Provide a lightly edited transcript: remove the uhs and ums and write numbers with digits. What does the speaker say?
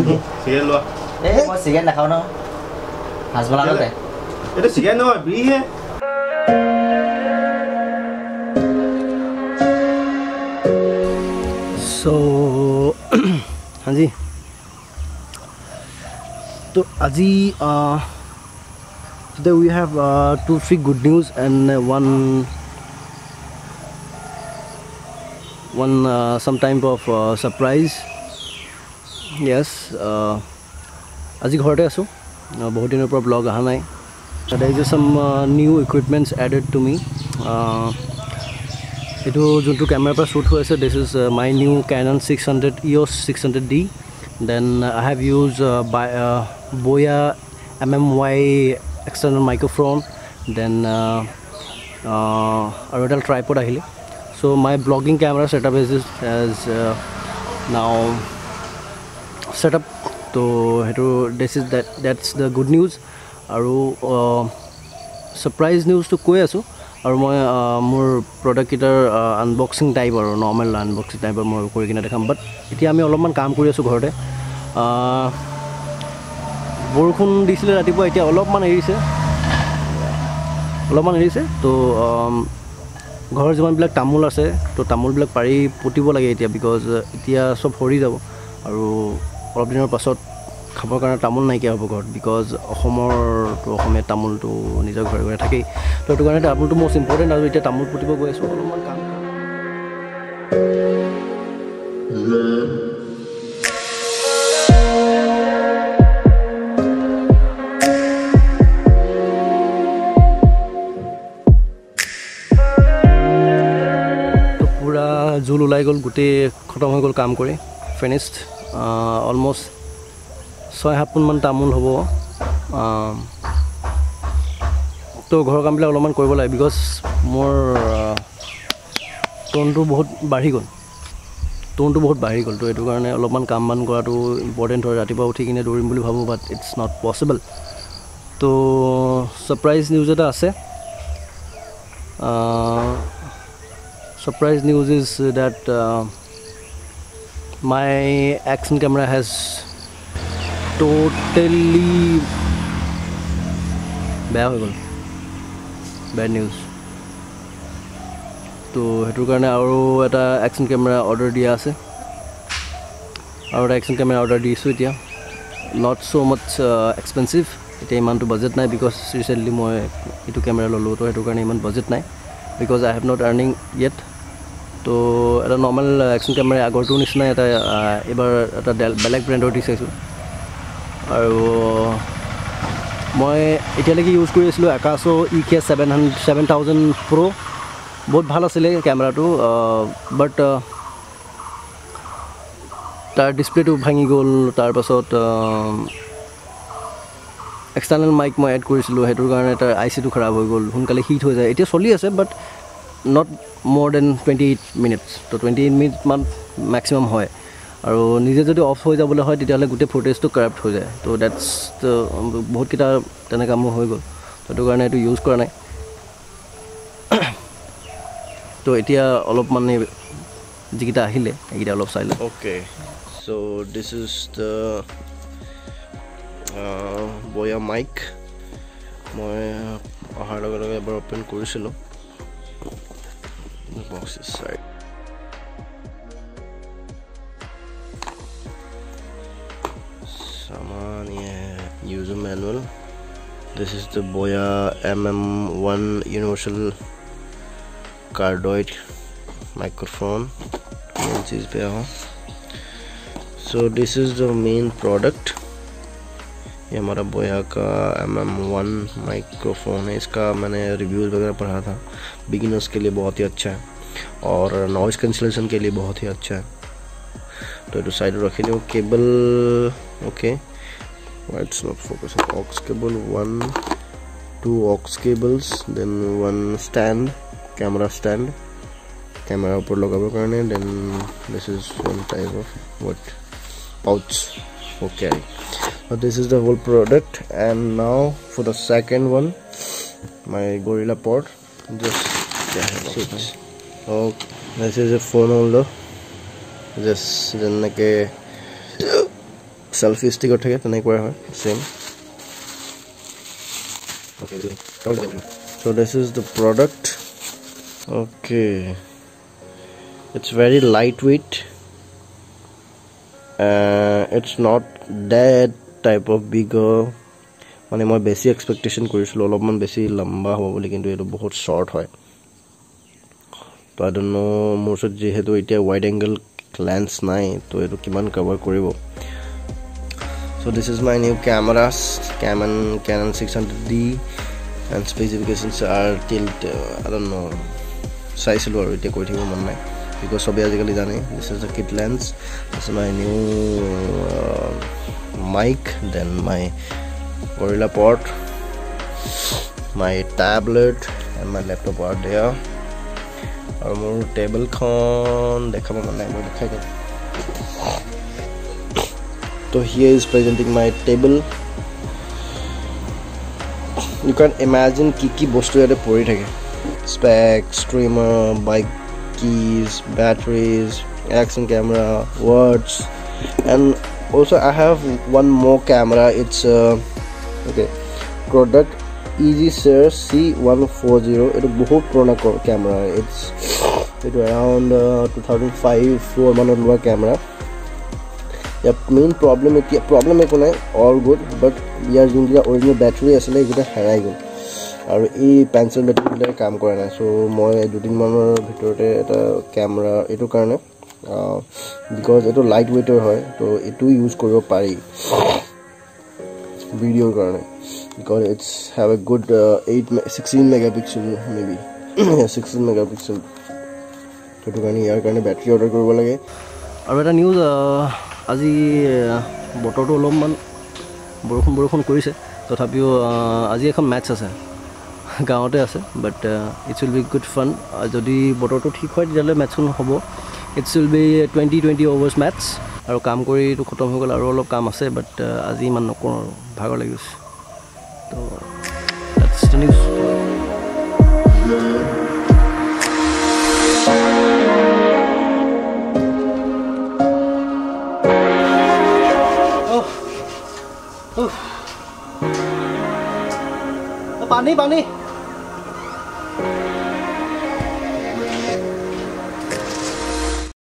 Cigarette lo. Moi cigarette nakhao no. Hasbala no te. Itu cigarette no, biri hai. So, हाँ जी. तो अजी today we have 2-3 good news and one some type of surprise. Yes, আজি ঘৰতে আছো বহুত দিনৰ পৰা ব্লগ আহা নাই. There is some new equipments added to me. Etu juntu camera pa shoot hoise. This is my new Canon 600 EOS 600D. Then I have used Boya MMY external microphone. Then a little tripod ahile. So my vlogging camera setup is now set up. So that's the good news. Aru surprise news to koi asu. Aru moi more product kitar unboxing type or normal unboxing type or more kori kina dekham. But etia ami olopman kaam kori asu ghorte. বৰষুণ দিছিলে ৰাতিপুৱা এতিয়া অলপমান এৰিছে তো ঘৰৰ যিমানবিলাক তামোল আছে তো তামোলবিলাক পাৰি পুতিব লাগে এতিয়া বিকজ এতিয়া সব সৰি যাব আৰু অলপ দিনৰ পাছত খাবৰ কাৰণে তামোল নাইকিয়া হ'ব ঘৰত বিকজ অসমীয়া তামোলটো নিজৰ ঘৰে ঘৰে থাকেই তো সেইটো কাৰণে তামোলটো মোষ্ট ইম্পৰ্টেণ্ট আৰু এতিয়া তামোল পুতিব গৈ আছোঁ অলপমান কাম জুল ওলাই গ'ল গোটেই খতম হৈ গ'ল কাম কৰি ফিনিশড অলমোষ্ট 6-7 পোন মান তামোল হ'ব তো ঘৰৰ কামবিলাক অলপমান কৰিব লাগে বিকজ মোৰ টোনটো বহুত বাঢ়ি গ'ল তো এইটো কাৰণে অলপমান কাম বান কৰাটো ইম্পৰ্টেণ্ট হয় ৰাতিপুৱা উঠি কিনে দৌৰিম বুলি ভাবোঁ but it's not possible to surprise news এটা আছে surprise news is that my action camera has totally bad news to hetu karone aru eta action camera order dia ase aru action camera order disu etia not so much expensive eta iman to budget nai because recently moi etu camera lolu to hetu karone iman budget nai because I have not earning yet তো এটা normal action camera আগৰটো নিচিনা এটা এবাৰ এটা বেলেগ ব্ৰেণ্ডৰ দিছোঁ আৰু মই এতিয়ালৈকে ইউজ কৰি আছিলোঁ আকাশো EK 7000 Pro বহুত ভাল আছিলে কেমেৰাটো বাট তাৰ ডিসপ্লেটো ভাঙি গ'ল তাৰপাছত এক্সটাৰ্নেল মাইক মই এড কৰিছিলোঁ হেতুৰ কাৰণে তাৰ আইচিটো খৰাব হৈ গ'ল সোনকালে হিট হৈ যায় এতিয়া চলি আছে বাট not more than 28 minutes তো 28 minutes মান maximum হয় আৰু নিজে যদি অফ হৈ যাবলৈ হয় তেতিয়ালে গুটে ফুটেজটো কৰাপ্ট হৈ যায় তো দ্যাটস বহুত কিটা তেনে কাম হৈ গ'ল তো সেইটো কাৰণে এটো ইউজ কৰা নাই তো এতিয়া অলপ মানে যিকিটা আহিলে এইকিটা অলপ চাই লওঁ okay so this is the Boya mic মই অহাৰ লগে লগে এবাৰ ওপেন কৰিছিলোঁ the box is side saman user manual this is the Boya MM1 universal cardioid microphone so this is the main product ये हमारा बोया का MM1 माइक्रोफोन है इसका मैंने रिव्यूज़ वगैरह पढ़ा था बिगिनर्स के लिए बहुत ही अच्छा है और नॉइज़ कैंसलेशन के लिए बहुत ही अच्छा है तो इधर साइड रखे नहीं cable okay it's not focusing aux cable 2 aux cables then 1 stand camera ऊपर लगाबो करने then this is one type of what pouch for carry. So this is the whole product and now for the second one my Gorilla Pod just switch. Oh, this is a phone holder just then like a selfie sticker থাকে তেনেকৈ হয় same. So this is the product. Okay, it's very lightweight. It's not that type of bigger. মানে মই বেছি expectation কৰিছিলো অলপমান বেছি লম্বা হ'ব বুলি কিন্তু এটো বহুত শৰ্ট হয় তো আই ডোন্ট নো মোৰ ওচৰত যেহেতু এতিয়া ওয়াইড এংগল লেন্স নাই তো এটো কিমান কভাৰ কৰিব so this is my new cameras Canon 600D and specifications are till I don't know চাইছিলো আৰু এতিয়া কৈ থাকিব মন নাই because সবে আজিকালি জানে this is the kit lens. This is my new mic, then my Gorilla Pod, my tablet and my laptop are there. और मोर टेबल खन देखाब मन নাই মই দেখাই দিম तो here is presenting my table. You can imagine কি বস্তু ইয়াতে পৰি থাকে specs, streamer, bike keys, batteries, action camera, words, and also I have one more camera. It's okay, product Easy Sir C140. It's a बहुत पुराना camera. It's around 2005-4 मानो लुआ camera. Yeah, main problem है को नहीं all good, but यार जिनका original battery असले इतना हराई गया আৰু এই পেন্সিল বেটাৰীলে কাম কৰা নাই সো মই দুদিন মানৰ ভিতৰতে এটা ক্যামেৰা এটো কাৰণে বিকজ এটো লাইট ওয়েটৰ হয় তো এটো ইউজ কৰিব পাৰি ভিডিওৰ কাৰণে because it's have a good 16 megapixel maybe 16 megapixel তো কাৰণে ইয়াৰ কাৰণে বেটাৰী অৰ্ডাৰ কৰিব লাগে আৰু এটা নিউজ আজি বতৰটো অলপমান বৰষুণ কৰিছে তথাপিও আজি এখন ম্যাচ আছে গাঁৱতে আছে but it's will be good fun যদি বতৰটো ঠিক হয় তেতিয়ালে ম্যাচখন হ'ব it's will be 20 overs match আৰু কাম কৰি তো খতম হৈ গ'ল আৰু অলপ কাম আছে বাট আজি ইমান নকৰো ভাগৰ লাগিছে তো দ্যাটস দ্য নিউজ পানী